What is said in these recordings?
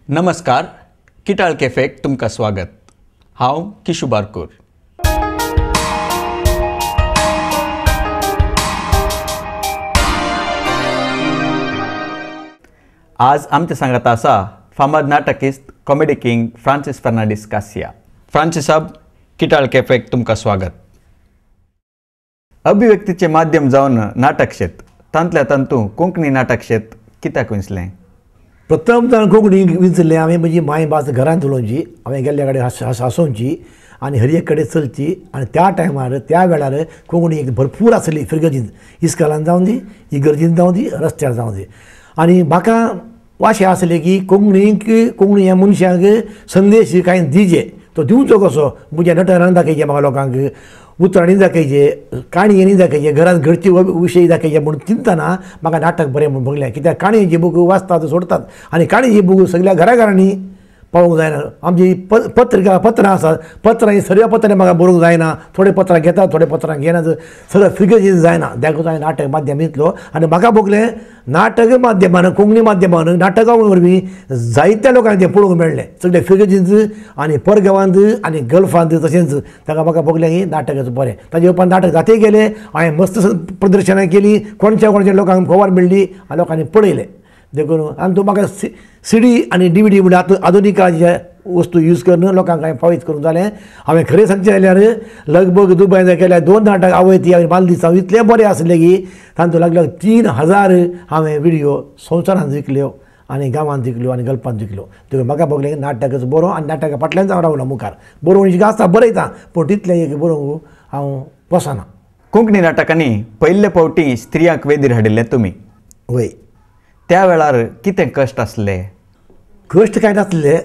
नमस्कार, किटाळ कॅफेक तुमकां स्वागत। हांव किशू बारकूर। आज आमच्या सांगात आसा फामाद नाटकिस्त कॉमेडी किंग फ्रांसिस फर्नांडीस कासिया। फ्रांसिस साब, किटाळ कॅफेक तुमकां स्वागत। अभिव्यक्तीचे माध्यम जावन नाटक क्षेत्र तांतल्या तांतू कोंकणी नाटक क्षेत्र कित्याक विंचलें? प्रथम तर कोंकणी विंचलें हांवें म्हजी मायभास घरांत उलोवची, हांवें गेल्ल्या कडेन हांसोवची आनी हर एक कडेन चलची। आनी त्या टायमार त्या वेळार कोंकणी एक भरपूर आसली फिरगतीन, इस्कॉलान जावं दी, इगर्जीन जावं दी, रस्त्यार जावं दी। आनी म्हाका वाशें आसलें की कोंकणी ह्या मनशाक संदेश कांय दिजे, तो दिवचो कसो, म्हज्या नटरान दाखयचें म्हाका लोकांक, उतरांनी दाखयचें, काणयेनी दाखयचें, घरांत घरचे विशय दाखयचे म्हणून चिंतना म्हाका नाटक बरें म्हणून बघलें। कित्याक काणयेची बूक वाचतात सोडतात आनी काणयेची बूक सगळ्या घराघरांनी पावूंक जायना। आमची पत्रां आसात, पत्रां सगळ्या पत्रांनी म्हाका बरोवंक जायना, थोडे पत्रां घेतात थोडे पत्रां घेनात, सगळं फिगर्जीन जायना। देखून हांवें नाटक माध्यम घेतलो आनी म्हाका बघलें नाटक माध्यमान कोंकणी माध्यमान नाटका वरवीं जायत्या लोकांक तें पळोवंक मेळ्ळें, सगळे फिगर्जींत आनी परगांवांत आनी गल्फांत तशेंच। ताका म्हाका बघलें की नाटकाचो बरें। ताजे उपरांत नाटक जाते गेलें, हांवें मस्त प्रदर्शनां केलीं, कोणच्या लोकांक खबर मेळ्ळी आनी लोकांनी पळयलें। देखून आनी तो म्हाका सीडी आनी DVD म्हणजे आधुनीक काळाचे वस्तू यूज करून लोकांक हांवें फावीत करूंक जालें। हांवें खरें सांगचें जाल्यार लगभग दुबय केल्या 2 नाटक आवय ती हांवें बालदिसां इतलें बरें आसलें की तांतूं लागल्यार 3000 हांवें व्हिडियो संवसारांत विकल्यो आनी गांवांत विकल्यो आनी गल्पांत विकल्यो। देखून म्हाका बघलें नाटकच बरो आनी नाटका फाटल्यान हांव रावलो मुखार। बरोवणी आसता बरयता पूण तितलें एक बरोवंक हांव वचना। कोंकणी नाटकांनी पयले फावटी स्त्रियांक वेदीर हाडिल्ले तुमी। वय, त्या वेळार कितें कश्ट आसले? कश्ट कांय नासले,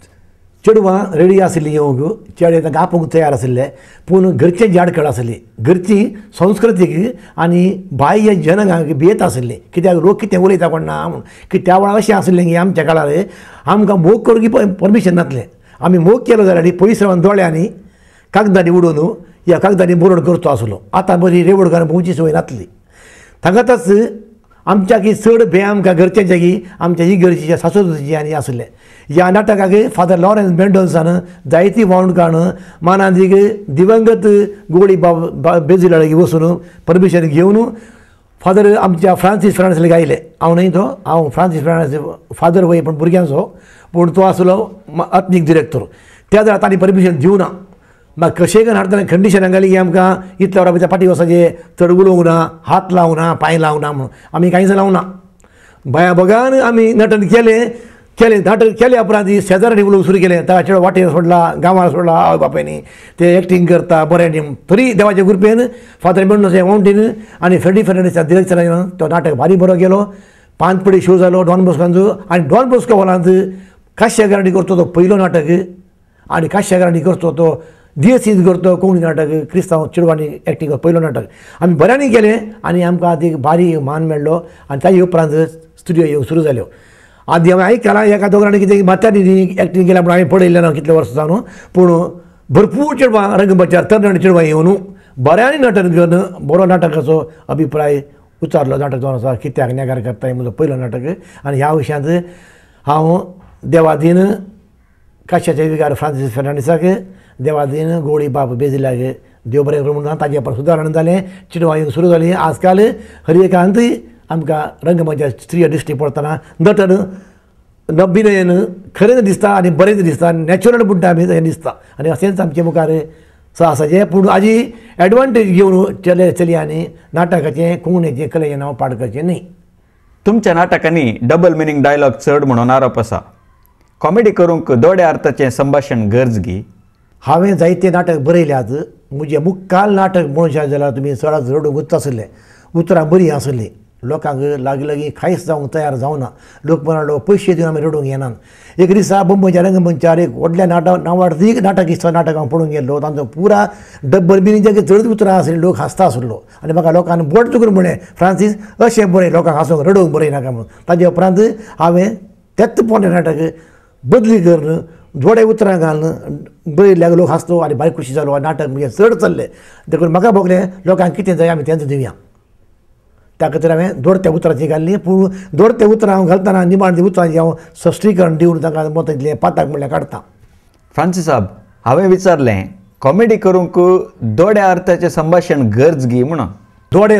चेडवां रेडी आसलीं येवंक, चेडे तांकां आपोवंक तयार आसले, पूण घरचें झाडखळ आसली, घरची संस्कृतीक आनी बाह्य जनांक भियेत आसली। कित्याक लोक कितें उलयता कोणना म्हूण, की त्या वेळार अशें आसलें की आमच्या काळार आमकां मोग करूंक परमिशन नासलें। आमी मोग केलो जाल्यार पयस रावन दोळ्यांनी कागदांनी उडोवन ह्या कागदांनी बरोवन करचो आसलो। आतां बरी रेवड घालून भोंवची संवय नासली। तांकांच आमच्या की चड भंय आमकां घरच्यांच्या की आमच्या इगर्जीच्या सासूची आनी आसले। ह्या नाटकाक फादर लॉरेन्स मेंडोल्सान जायतीं वावणकारां मानांदीक दिवंगत गोडी बेजिलाक वचून परमिशन घेवन फादर आमच्या फ्रांसीस फर्नांडीस आयले। हांव न्हय तो, हांव फ्रांसीस फर्नांडीस फादर वय पण भुरग्यांचो, पूण तो आसलो आत्मीक डिरेक्टर। त्या वेळार तांणी परमिशन दिवना। म्हाका कशें करून हाडटना कंडिशनां घाली की आमकां इतल्या वरां भितर फाटी वचपाचें, चड उलोवंक ना, हात लावंक ना, पांय लावंक ना म्हणून आमी कांयच लावंक ना। भया भोगान आमी नटन केलें नाटक केल्या उपरांत शेजाऱ्यांनी उलोवंक सुरू केलें। ताका चेडो वाटेर सोडला, गांवार सोडला, आवय बापायनी ते एक्टींग करता बरें। तरी देवाच्या कृपेन फादर मेंडोल्स वावंटीन आनी फर्नांडीस डिरेक्टरान तो नाटक भारी बरो गेलो। 5 पडी शो जालो डॉन बॉस्कांचो आनी डॉन बॉस्को हॉलांत काश्या गार्डी करतो तो पयलो नाटक आनी काश्या गार्डी करतो तो DSC करतो कोंकणी नाटक, क्रिस्तांव चेडवांनी एक्टींग पयलो नाटक आमी बऱ्यांनी केलें आनी आमकां आदी भारी मान मेळ्ळो। आनी ताजे उपरांत स्टुडियो येवंक सुरू जाल्यो। आदी हांवें आयकलां एका दोगांनी कितें माथ्यांनी एक्टींग केल्या म्हणून हांवें पळयलें ना कितले वर्सां जावन, पूण भरपूर चेडवां रंगमंचार तरणाटी चेडवां येवन बऱ्यांनी नटन घेवन बरो नाटकाचो अभिप्राय उच्चारलो। नाटक जावन आसा कित्याक नेगार करताय म्हजो पयलो नाटक। आनी ह्या विशयांत हांव देवादीन काश्याचे विकार फ्रांसीस फर्नांडीसाक, देवादीन गोळी बाब बेजिलाक देव बरें करूं म्हणून ताजे पर सुदारण जालें, चेडवां येवंक सुरू जालीं। आजकाल हर एकांत आमकां रंगमंचार स्त्रिया दिश्टी पडटना नटन अभिनयन खरें दिसता आनी बरें दिसता, नॅचरल म्हणटा आमी हें दिसता। आनी अशेंच आमचे मुखार आसाचें, पूण हाजी एडवांटेज घेवन चलयांनी नाटकाचें कोंकणीचें कलेचें नांव पाड करचें न्हय। तुमच्या नाटकांनी डबल मिनींग डायलॉग चड म्हणून आरोप आसा। कॉमेडी करूंक दोड्या अर्थाचें संभाशण गरजगी। हांवें जायते नाटक बरयल्यात। म्हजें मुखाल नाटक म्हणशात जाल्यार तुमी चडांत रडूंक वच आसलें, उतरां बरीं आसलीं, लोकांक लागीं कांयच जावंक तयार जावना। लोक म्हणलो पयशे दिवन आमी रडूंक येनात। एक दिसा बंबयच्या रंगमंचार एक व्हडल्या नांवार्थीक नाटकिस्त नाटक हांव पळोवंक गेल्लो, तांचो पुरा डब्बल मिनींगच्या चड उतरां आसलीं, लोक हांसता आसलो आनी म्हाका लोकांनी बोट चुकून म्हळें फ्रांसीस अशें बरें लोकांक हांसोंक रडोवंक बरय नाका म्हणून। ताजे उपरांत हांवें तेच पोरणे नाटक बदली करून जोडे उतरां घालून बरयल्याक लोक हांसलो आनी भारी खुशी जालो। नाटक म्हणजे चड चल्लें। देखून म्हाका बघलें लोकांक कितें जाय आमी तेंच दिवया। त्या खातीर हांवें दोडत्या उतराची घाल्ली. पूण दोडत्या उतरां हांव घालतना निमाण ती उतरांची हांव सश्टीकरण दिवन तांकां मत दिलें पाताक म्हणल्यार काडटा. फ्रांसीस साब, हांवें विचारलें कॉमेडी करूंक दोड्या अर्थाचें संभाशण गरजगी म्हणून. दोडे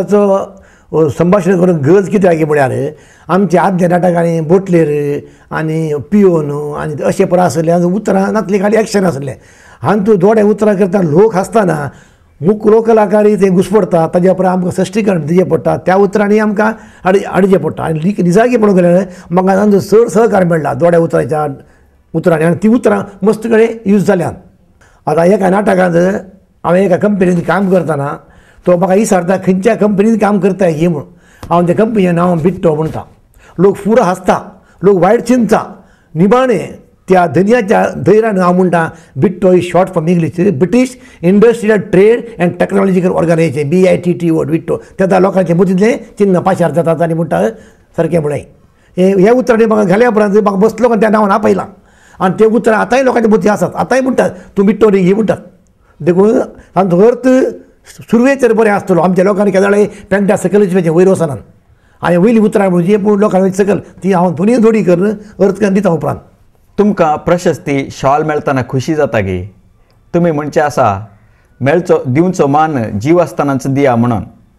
अर्थाचो संभाशण करून गरज कित्याक म्हळ्यार आमच्या आदल्या नाटकांनी बोटलेर आनी पियोन आनी अशें पळय आसले उतरां नासलीं खाली एक्शन आसलें. आनी तूं दोडे उतरां करता लोक आसतना मुख्य कलाकारी ते घुसपडटा ताज्या उपरांत आमकां सश्टीकरण दिवचें पडटा. त्या उतरांनी आमकां हाडचें पडटा. आनी निजागी पळोवंक गेल्यार म्हाका तांचो चड सहकार मेळ्ळा दोड्या उतराच्या उतरांनी. आनी ती उतरां मस्त कडेन यूज जाल्यात. आतां एका नाटकांत हांवें एका कंपनींत काम करतना तो म्हाका विचारता खंयच्या कंपनींत काम करता ही म्हूण. हांव त्या कंपनीचें नांव बिट्टो म्हणटा. लोक पुरो हांसता, लोक वायट चिंतता, निमाणें त्या धन्याच्या धैर्यान हांव म्हणटा Bitto is short from English British industrial trade and technological organization BITT word Bitto. त्या लोकांचें मदींतलें चिन्ह पाशार जातात आनी म्हणटा सारकें म्हणलें. हे उतरांनी म्हाका घाल्या उपरांत म्हाका बसलो लोकांनी त्या नांवान आपयलां. आनी ते उतरां आतांय लोकांच्या मदीं आसात. आतांय म्हणटात तूं बिट्टो न्ही म्हणटात. देखून तांचो अर्थ सुरवेचेर बरें आसतलो. आमच्या लोकांनी केदाळे पेंटा सकयलच वेचें वयर वचनात. हांवें वयली उतरां म्हणजे पूण लोकांनी सकयल ती हांव दोनी जोडी करून अर्थ दिता उपरांत. तुमकां प्रशस्ती शॉल मेळतना खुशी जाता गे. तुमी म्हणचे आसा मेळचो दिवचो मान जीव आसतनाच दिया म्हणून.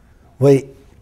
वय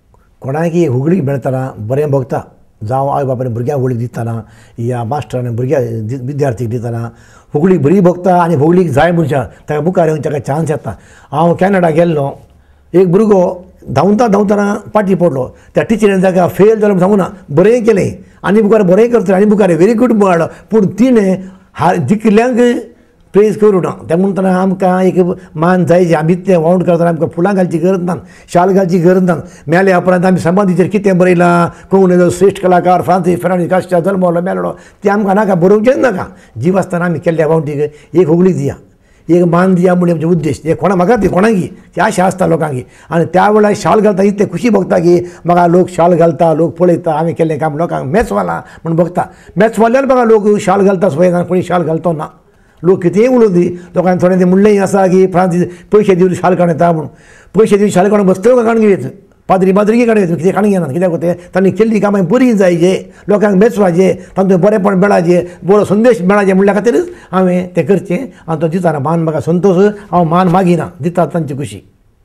कोणाकी हुगडीक मेळतना बरें भोगता. जावं आवय बापायन भुरग्यांक हुगडीक दितना या मास्टरान विद्यार्थीक दितना हुगडीक बरी भोगता. आनी हुगडीक जाय मनशाक ताका मुखार येवन ताका चान्स येता. हांव कॅनडा गेल्लो. एक भुरगो धांवतना पाटी पडलो. त्या टिचरीन ताका फेल जालो सांगूं ना बरें केलें आनी मुखार बरें करतलें आनी मुखार व्हेरी गूड म्हणलो. पूण तिणें जिखल्यांक प्रेज करूं ना. त्या म्हणटना आमकां एक मान जाय. आमी इतलें वावंड करतना आमकां फुलां घालची गरज ना, शाल घालची गरज ना. मेल्या उपरांत आमी समाधीचेर कितें बरयलां कोण श्रेश्ठ कलाकार फ्रांसीस फेर्नांडीस कास्या जल्मलो मेळ्ळो तें आमकां नाका, बरोवचेंच नाका. जीव आसतना आमी केल्ल्या वावंटीक एक होगळीक दिया, एक मान दिया म्हणून आमचे उद्देश. हे कोणा म्हाका ती कोणाकी ती आशा आसता लोकांकी. आनी त्या वेळार शाल घालता इतलें खुशी भोगता की म्हाका लोक शाल घालता, लोक पळयता हांवें केल्लें काम लोकांक मेचवालां म्हूण भोगता. मेचवाल्यार म्हाका लोक शाल घालता सोय कोणी शाल घालतो ना. लोक कितेंय उलोवन दी. लोकांनी थोडें तें म्हणलेंय आसा की फ्रांसीस पयशे दिवन शाल काडूं येता म्हूण. पयशे दिवन शाल काडून बसतलो का काडून घेत पाद्री माद्रिकी काडूं येता कितें काडूंक घेनात. कित्याक तें तांणी केल्ली कामां बरी जायचे, लोकांक मेचवाचे, तांचो बरेंपण मेळाचें, बरो संदेश मेळाचे म्हणल्या खातीरच हांवें तें करचें. आनी तो दिताना मान म्हाका संतोश. हांव मान मागिना, दिता तांची खुशी.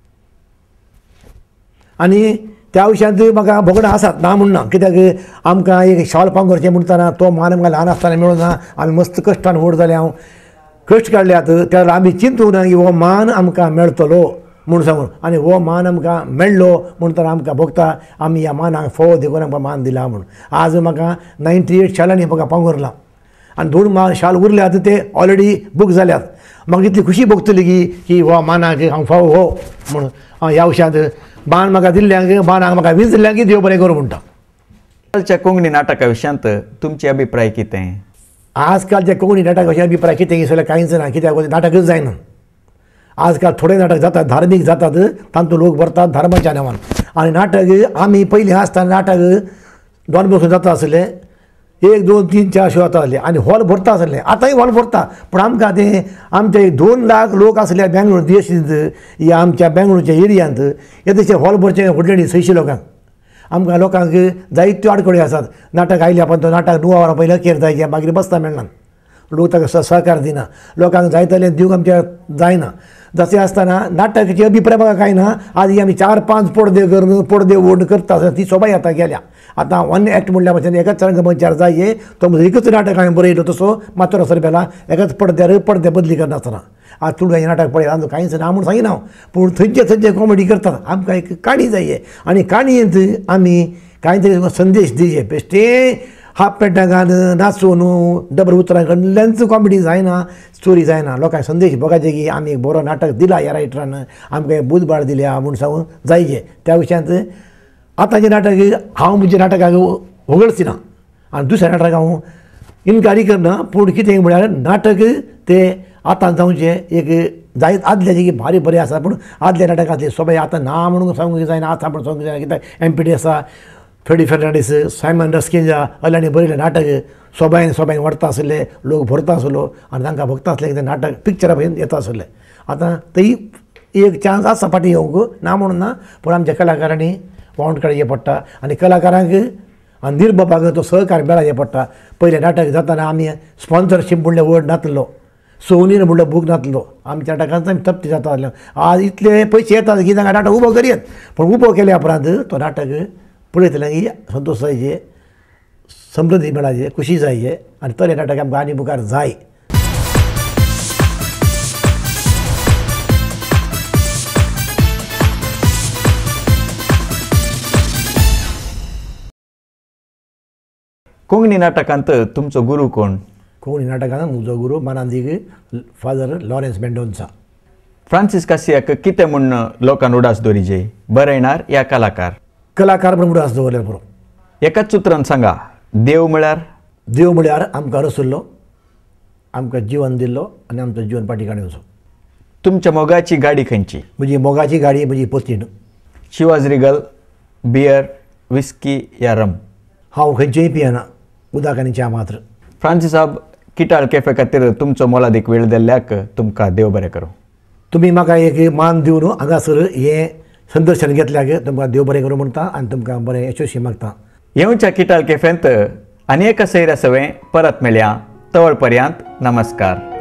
आनी त्या विशयांत म्हाका भोगडां आसात ना म्हणना. कित्याक आमकां एक शाल पावंक करचें म्हणटना तो मान आमकां ल्हान आसतना मेळूना. आमी मस्त कश्टान व्हड जाले. हांव कश्ट काडल्यात त्या आमी चिंतूंक ना की हो मान आमकां मेळटलो म्हूण सांगून. आनी हो मान आमकां मेळ्ळो म्हूण तर आमकां भोगता आमी ह्या मानाक फोव देखून आमकां मान दिला म्हूण. आज म्हाका 98 शालांनी म्हाका पावंक उरला. आनी 2 शाल उरल्यात ते ऑलरेडी बूक जाल्यात. म्हाका इतली खुशी भोगतली की हो मानाक हांव फावो हो म्हूण. ह्या विशयांत मान म्हाका दिल्ल्यांक मानाक म्हाका विंचल्ल्यांक देव बरें करूं म्हणटा. आजकालच्या कोंकणी नाटका विशयांत तुमचे अभिप्राय कितें? आजकालच्या कोंकणी नाटका विशयांत अभिप्राय कितें जाल्यार कांयच ना. कित्याक नाटकच जायना. आजकाल थोडे नाटक जातात धार्मीक जातात, तांतूं लोक भरतात धर्माच्या नांवान. आनी नाटक आमी पयलीं आसतना नाटक दोन बसून जाता आसले. 1, 2, 3, 4 शो जाता आसले आनी हॉल भरता आसले. आतांय हॉल भरता. पूण आमकां तें आमचे 2 लाख लोक आसले बेंगळूर देशींत या आमच्या बेंगळूरच्या एरियांत हे तशें हॉल भरचें व्हडलें 600 लोकांक. आमकां लोकांक जायत्यो आडखळ्यो आसात. नाटक आयल्या पण तो नाटक 9 वरां पयलीं अखेर जायचें मागीर बसता मेळना. लोक ताका सहकार दिना. लोकांक जाय तलें दिवंक आमच्या जायना. जशें आसतना नाटकाचे अभिप्राय म्हाका कांय ना. आदी आमी 4-5 पडदे व्हड करता ती सोबाय आतां गेल्या. आतां 1 एक्ट म्हणल्या भशेन एकाच रंगमंचार जाय तो एकच नाटक हांवें बरयलो तसो मातोर सरबेला एकाच पडद्यार पडदे बदली करनासतना. आज तुळगांचें नाटक पळय आमकां कांयच ना म्हूण सांगिना हांव. पूण थंयचे कॉमेडी करतात. आमकां एक काणी जाय आनी काणयेंत आमी कांय तरी संदेश दिवचे. बेश्टे हाफ पॅन्टां घालून नाचून डबल उतरां कडल्यांच कॉमेडी जायना, स्टोरी जायना. लोकांक संदेश भोगाचे की आमी एक बरो नाटक दिला ह्या रायटरान, आमकां बुधबार दिल्या म्हूण सांगून जायचे. त्या विशयांत आतांचें नाटक हांव म्हणजे नाटकाक वगळचिना आनी दुसऱ्या नाटकाक हांव इन्कारी करना. पूण कितें म्हळ्यार नाटक तें आतां जावचें एक जायत आदल्याचें की भारी बरें आसा. पूण आदल्या नाटकांतले सोबाय आतां ना म्हणून सांगूंक जायना, आतां म्हणून सांगूंक जायना. कित्याक MPD आसा, फेर्नांडीस, फर्नांडीस कास्या अल्लांनी बरयलें नाटक सोबायन व्हरता आसले, लोक भरता आसलो आनी तांकां भोगता आसलें की तें नाटक पिक्चरा भशेन येता आसलें. आतां थंय एक चान्स आसा फाटीं येवंक ना म्हणून ना. पूण आमच्या कलाकारांनी पावंड काडचे पडटा आनी कलाकारांक आनी निर्मापाक तो सहकार मेळचे पडटा. पयलें नाटक जाताना आमी स्पॉन्सरशीप म्हणल्यार वर्ड नासलो, सोवनीर म्हणल्यार बूक नासलो, आमच्या नाटकांत आमी तप्ती जाता आसलें. आज इतले पयशे येतात की तांकां नाटक उबो करयत, पूण उबो केल्या उपरांत तो नाटक पळयतलें की संतोश जायचे, समृद्धी मेळाचे, खुशी जायचे आनी तरे नाटक आमकां आनी मुखार जाय. कोंकणी नाटकांत तुमचो गुरू कोण? कोंकणी नाटकांत म्हजो गुरू मानांदीक फादर लॉरेन्स मेंडोन्सा. फ्रांसीस कासियाक कितें म्हूण लोकांन उडास दवरिजे, बरयणार या कलाकार? कलाकार म्हूण उडास दवरल्यार पुरो. एकाच सुत्रान सांगा, देव म्हळ्यार? देव म्हळ्यार आमकां रसुल्लो, आमकां जिवन दिल्लो आनी आमचो जिवन पाटी वचो. तुमच्या मोगाची गाडी खंयची? म्हजी मोगाची गाडी म्हजी पतीण. शिवाज रिगल, बियर, विस्की या रम? हांव खंयचेंय पियेना, उदक आनी च्या मात्र. फ्रांसीस साब, किटाळ कॅफे खातीर तुमचो मोलादीक वेळ दिल्ल्याक तुमकां देव बरें करूं. तुमी म्हाका एक मान दिवन हांगासर हें संदर्शन घेतल्याक तुमकां देव बरें करूं म्हणटा आनी तुमकां बरें यशस्वी मागता. येवच्या किटाळ कॅफेंत आनी एका सैरा सवें परत मेळया. तवळ पर्यंत नमस्कार.